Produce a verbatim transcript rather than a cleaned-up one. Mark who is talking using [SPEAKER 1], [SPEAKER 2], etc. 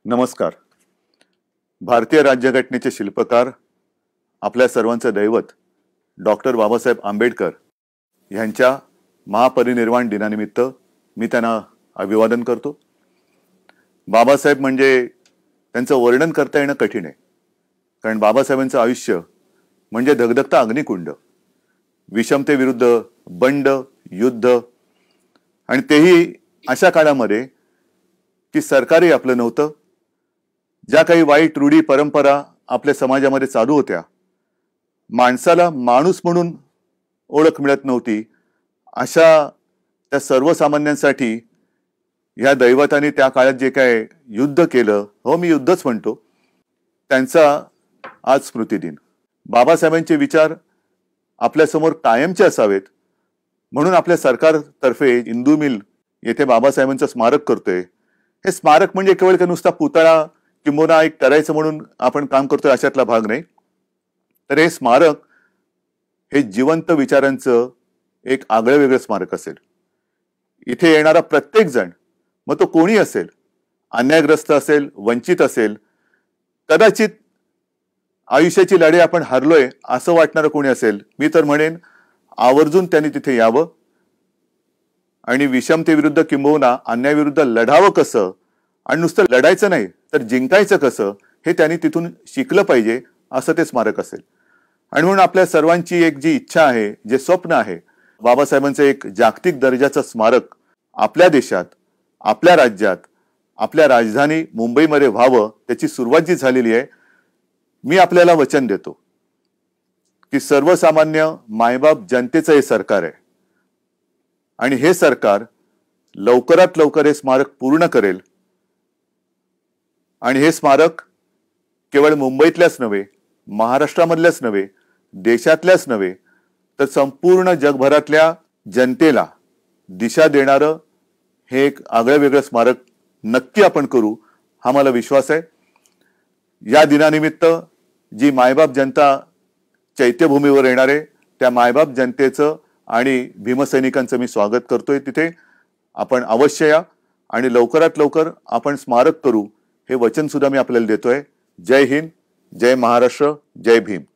[SPEAKER 1] नमस्कार. भारतीय राज्यघटनेचे शिल्पकार, आपल्या सर्वांचे दैवत डॉक्टर बाबासाहेब आंबेडकर यांच्या महापरिनिर्वाण दिनानिमित्त मी त्यांना अभिवादन करतो. बाबासाहेब म्हणजे त्यांचं वर्णन करता येणं कठीण आहे, कारण बाबासाहेबांचं आयुष्य म्हणजे धगधगता अग्निकुंड, विषमतेविरुद्ध बंड, युद्ध, आणि तेही अशा काळामध्ये की सरकारही आपलं नव्हतं. ज्या काही वाईट रूढी परंपरा आपल्या समाजामध्ये चालू होत्या, माणसाला माणूस म्हणून ओळख मिळत नव्हती, अशा त्या सर्वसामान्यांसाठी या दैवताने त्या काळात जे काय युद्ध केलं, हो मी युद्धच म्हणतो, त्यांचा आज स्मृतिदिन. बाबासाहेबांचे विचार आपल्यासमोर कायमचे असावेत म्हणून आपल्या सरकारतर्फे इंदू मिल येथे बाबासाहेबांचं स्मारक करतोय. हे स्मारक म्हणजे केवळ का नुसता पुतळा किंबहुना एक करायचं म्हणून आपण काम करतोय अशातला भाग नाही, तर हे स्मारक हे जिवंत विचारांचं एक आगळं वेगळं स्मारक असेल. इथे येणारा प्रत्येक जण, मग तो कोणी असेल, अन्यायग्रस्त असेल, वंचित असेल, कदाचित आयुष्याची लढाई आपण हरलोय असं वाटणारं कोणी असेल, मी तर म्हणेन आवर्जून त्यांनी तिथे यावं आणि विषमतेविरुद्ध किंबहुना अन्यायाविरुद्ध लढावं कसं, आणि नुसतं लढायचं नाही तर जिंकायचं कसं, हे त्यांनी तिथून शिकलं पाहिजे, असं ते स्मारक असेल. आणि म्हणून आपल्या सर्वांची एक जी इच्छा आहे, जे स्वप्न आहे, बाबासाहेबांचं एक जागतिक दर्जाचं स्मारक आपल्या देशात, आपल्या राज्यात, आपल्या राजधानी मुंबईमध्ये व्हावं, त्याची सुरुवात जी झालेली आहे. मी आपल्याला वचन देतो की सर्वसामान्य मायबाप जनतेचं हे सरकार आहे आणि हे सरकार लवकरात लवकर हे स्मारक पूर्ण करेल. आणि हे स्मारक केवळ मुंबईतल्याच नव्हे, महाराष्ट्रामधल्याच नव्हे, देशातल्याच नव्हे, तर संपूर्ण जगभरातल्या जनतेला दिशा देणारं हे एक आगळं वेगळं स्मारक नक्की आपण करू, हा मला विश्वास आहे. या दिनानिमित्त जी मायबाप जनता चैत्यभूमीवर येणार आहे, त्या मायबाप जनतेचं आणि भीमसैनिकांचं मी स्वागत करतोय. तिथे आपण अवश्य या आणि लवकरात लवकर आपण स्मारक करू, हे वचन सुद्धा मी आपल्याला देतोय. जय हिंद, जय महाराष्ट्र, जय भीम.